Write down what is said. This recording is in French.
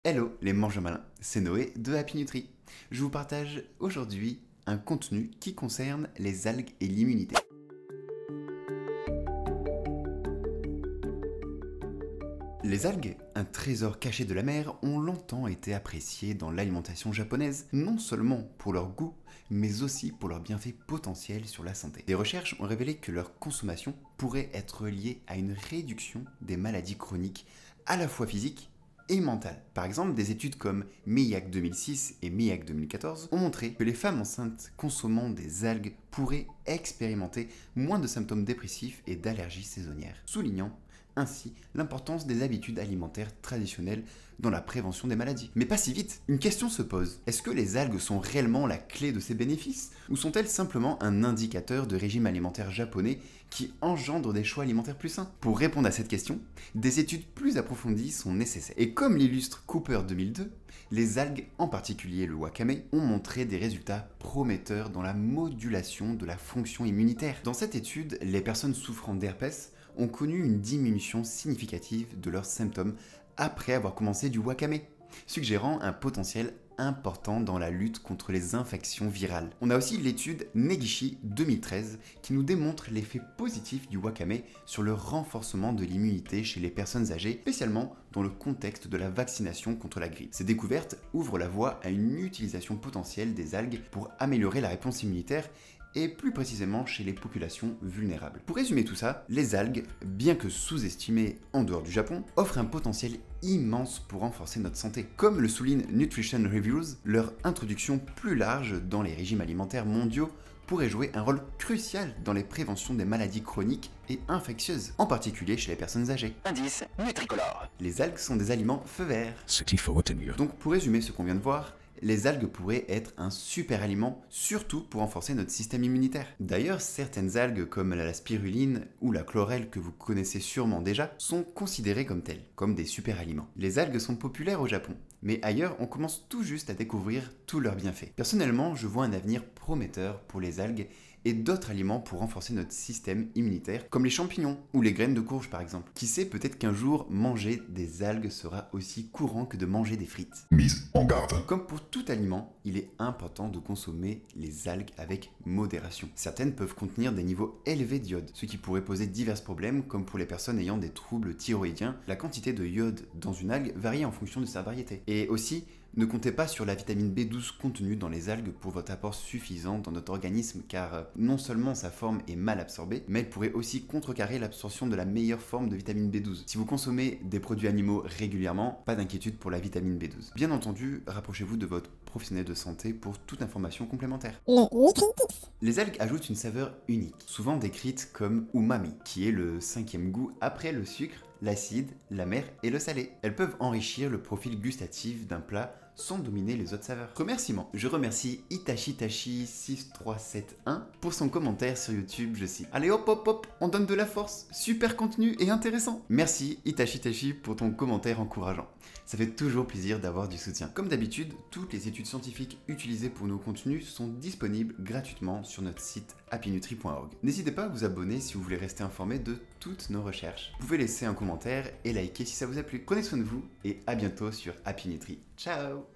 Hello les mangeurs malins, c'est Noé de Happy Nutri. Je vous partage aujourd'hui un contenu qui concerne les algues et l'immunité. Les algues, un trésor caché de la mer, ont longtemps été appréciées dans l'alimentation japonaise, non seulement pour leur goût, mais aussi pour leurs bienfaits potentiels sur la santé. Des recherches ont révélé que leur consommation pourrait être liée à une réduction des maladies chroniques, à la fois physiques et mentale. Par exemple, des études comme MEIAC 2006 et MEIAC 2014 ont montré que les femmes enceintes consommant des algues pourraient expérimenter moins de symptômes dépressifs et d'allergies saisonnières, soulignant ainsi l'importance des habitudes alimentaires traditionnelles dans la prévention des maladies. Mais pas si vite, une question se pose. Est-ce que les algues sont réellement la clé de ces bénéfices? Ou sont-elles simplement un indicateur de régime alimentaire japonais qui engendre des choix alimentaires plus sains? Pour répondre à cette question, des études plus approfondies sont nécessaires. Et comme l'illustre Cooper 2002, les algues, en particulier le wakame, ont montré des résultats prometteurs dans la modulation de la fonction immunitaire. Dans cette étude, les personnes souffrant d'herpès ont connu une diminution significative de leurs symptômes après avoir commencé du wakame, suggérant un potentiel important dans la lutte contre les infections virales. On a aussi l'étude Negishi 2013 qui nous démontre l'effet positif du wakame sur le renforcement de l'immunité chez les personnes âgées, spécialement dans le contexte de la vaccination contre la grippe. Ces découvertes ouvrent la voie à une utilisation potentielle des algues pour améliorer la réponse immunitaire et plus précisément chez les populations vulnérables. Pour résumer tout ça, les algues, bien que sous-estimées en dehors du Japon, offrent un potentiel immense pour renforcer notre santé. Comme le souligne Nutrition Reviews, leur introduction plus large dans les régimes alimentaires mondiaux pourrait jouer un rôle crucial dans les préventions des maladies chroniques et infectieuses, en particulier chez les personnes âgées. Indice Nutricolore. Les algues sont des aliments feu vert. Certified. Donc pour résumer ce qu'on vient de voir, les algues pourraient être un super aliment, surtout pour renforcer notre système immunitaire. D'ailleurs, certaines algues comme la spiruline ou la chlorelle que vous connaissez sûrement déjà sont considérées comme telles, comme des super aliments. Les algues sont populaires au Japon, mais ailleurs on commence tout juste à découvrir tous leurs bienfaits. Personnellement, je vois un avenir prometteur pour les algues et d'autres aliments pour renforcer notre système immunitaire, comme les champignons ou les graines de courge par exemple. Qui sait, peut-être qu'un jour, manger des algues sera aussi courant que de manger des frites. Mise en garde. Comme pour tout aliment, il est important de consommer les algues avec modération. Certaines peuvent contenir des niveaux élevés d'iode, ce qui pourrait poser divers problèmes, comme pour les personnes ayant des troubles thyroïdiens. La quantité de iode dans une algue varie en fonction de sa variété. Et aussi, ne comptez pas sur la vitamine B12 contenue dans les algues pour votre apport suffisant dans notre organisme, car non seulement sa forme est mal absorbée, mais elle pourrait aussi contrecarrer l'absorption de la meilleure forme de vitamine B12. Si vous consommez des produits animaux régulièrement, pas d'inquiétude pour la vitamine B12. Bien entendu, rapprochez-vous de votre professionnel de santé pour toute information complémentaire. Les algues ajoutent une saveur unique, souvent décrite comme umami, qui est le 5e goût après le sucre, l'acide, l'amer et le salé. Elles peuvent enrichir le profil gustatif d'un plat sans dominer les autres saveurs. Remerciements. Je remercie Itachitachi6371 pour son commentaire sur YouTube, je cite. Allez hop hop hop, on donne de la force, super contenu et intéressant. Merci Itachitachi pour ton commentaire encourageant. Ça fait toujours plaisir d'avoir du soutien. Comme d'habitude, toutes les études scientifiques utilisées pour nos contenus sont disponibles gratuitement sur notre site happynutri.org. N'hésitez pas à vous abonner si vous voulez rester informé de toutes nos recherches. Vous pouvez laisser un commentaire et liker si ça vous a plu. Prenez soin de vous et à bientôt sur Happy Nutri. Ciao!